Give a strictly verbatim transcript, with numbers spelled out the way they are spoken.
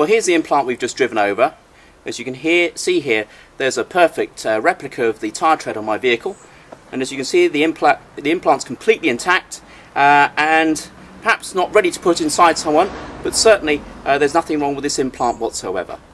Well, here's the implant we've just driven over. As you can hear, see here, there's a perfect uh, replica of the tyre tread on my vehicle, and as you can see, the implant the implant's completely intact, uh, and perhaps not ready to put inside someone, but certainly uh, there's nothing wrong with this implant whatsoever.